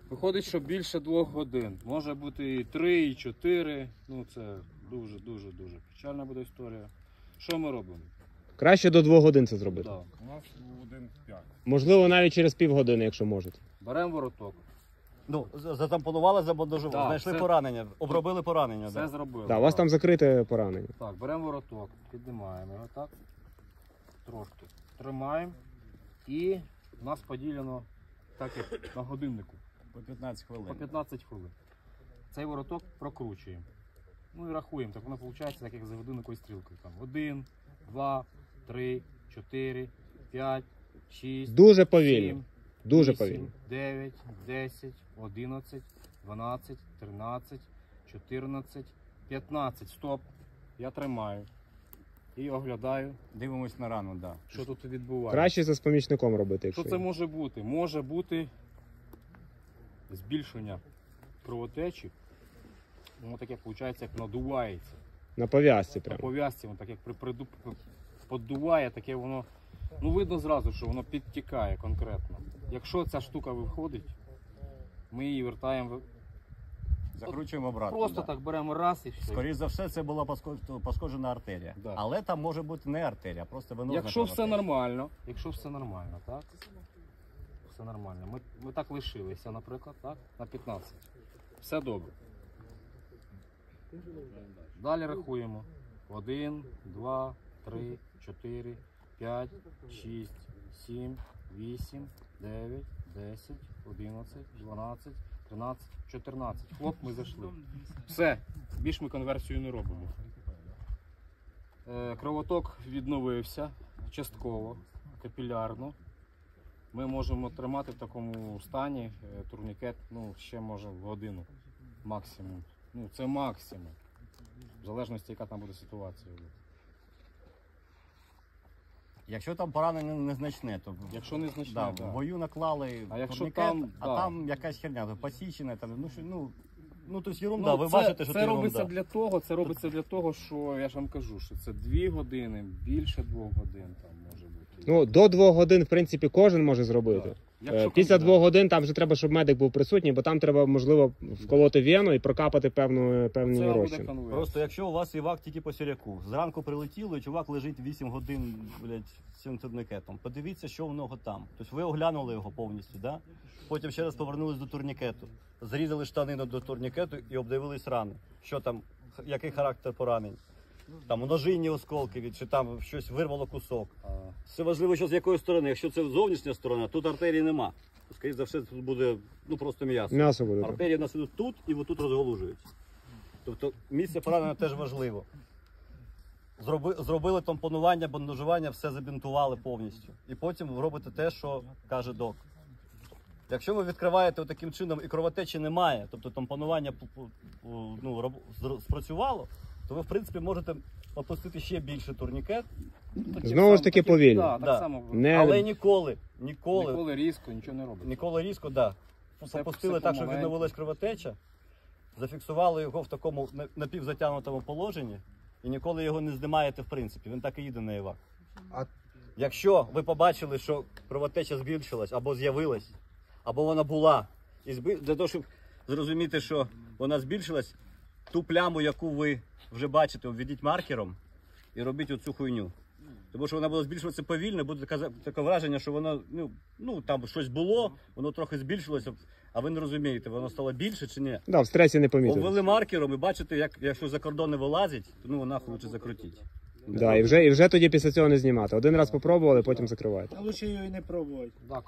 Виходить, що більше 2 годин. Може бути і 3, і 4. Ну це дуже печальна буде історія. Що ми робимо? Краще до 2 годин це зробити. Да. У нас 1,5. Можливо, навіть через півгодини, якщо можете. Беремо вороток. Ну, затампонували, забандажували, Так, знайшли все- поранення, обробили поранення. Все Да. зробили. Так, у вас так. там закрите поранення. Так, беремо вороток, піднімаємо його так. Трошки тримаємо. І у нас поділено так як на годиннику. По 15 хвилин. По 15 хвилин. Цей вороток прокручуємо. Ну і рахуємо, так воно виходить, так як за годинниковою стрілкою. Там 1, 2, 3, 4, 5, 6, Дуже повільно. 7, Дуже 8, повільно. 9, 10, 11, 12, 13, 14, 15. Стоп. Я тримаю. І оглядаю, Дивимось на рану, да. що тут відбувається. Краще це з помічником робити, якщо Що це є. може бути? Може бути збільшення кровотечі. Воно таке, виходить, як надувається. На пов'язці На прямо. пов'язці, воно так як поддуває, таке воно, ну видно зразу, що воно підтікає конкретно. Якщо ця штука виходить, ми її вертаємо, Закручуємо обратно. просто да. так беремо раз і все. Скоріше за все, це була пошкоджена артерія. Да. Але там може бути не артерія, а просто венозна Якщо все кровотеча. нормально, так? Все нормально. Ми так лишилися, наприклад, так? На 15. Все добре. Далі рахуємо. 1, 2, 3, 4, 5, 6, 7, 8, 9, 10, 11, 12, 13, 14. Хлоп, ми зайшли. Все, більш ми конверсію не робимо. Кровоток відновився частково, капілярно. Ми можемо тримати в такому стані турнікет, ну, ще може в годину максимум. Ну, це максимум. В залежності, яка там буде ситуація. Якщо там поранення незначне, то Якщо не значне, да, да. в бою наклали А якщо турнікет, там, а да. там якась херня, то посічена, там, ну, то ерунда, Ну, ви це, бачите, що це це робиться ерунда. це робиться для того, що я ж вам кажу, що це 2 години, більше 2 годин там може бути. Ну, до 2 годин, в принципі, кожен може зробити. Так. Якщо Після конкретно. 2 годин там вже треба, щоб медик був присутній, бо там треба, можливо, вколоти вену і прокапати певні це буде розчин. конверсія. Просто якщо у вас івак тільки по сіряку, зранку прилетіло і чувак лежить 8 годин, блядь, з цим турнікетом, подивіться, що в нього там. Тобто ви оглянули його повністю, да? Потім ще раз повернулись до турнікету, зрізали штанину до турнікету і обдивились рани. Що там, який характер поранень. Там множинні осколки, чи там щось вирвало кусок. Все важливо, що з якої сторони. Якщо це зовнішня сторона, тут артерії нема. Скоріше за все, тут буде просто м'ясо. М'ясо буде. так. Артерії в нас ідуть тут і отут розголужуються. Тобто місце поранення теж важливо. Зробили тампонування, бандажування, все забінтували повністю. І потім робите те, що каже док. Якщо ви відкриваєте таким чином і кровотечі немає, тобто тампонування спрацювало, то ви в принципі можете опустити ще більше турнікет. Знову ж таки повільно. Так, Да. так само. Не- Але ніколи Ніколи різко нічого не робить. Ніколи різко, да. Все Попустили так, щоб помаленьку. відновилась кровотеча, зафіксували його в такому напівзатягнутому положенні і ніколи його не знімаєте в принципі. Він так і їде на івак. Якщо ви побачили, що кровотеча збільшилась або з'явилась, або вона була, і для того, щоб зрозуміти, що вона збільшилась, ту пляму, яку ви вже бачите, обведіть маркером і робіть оцю хуйню. Тому що вона буде збільшуватися повільно, буде таке враження, що воно, ну там щось було, воно трохи збільшилося, а ви не розумієте, воно стало більше чи ні. Да, в стресі не помітили. Обвели маркером і бачите, якщо за кордон не вилазить, то нахуй лучше закрутіть. Да, і вже тоді після цього не знімати. Один раз попробували, потім закриваєте. А лучше його і не пробувати.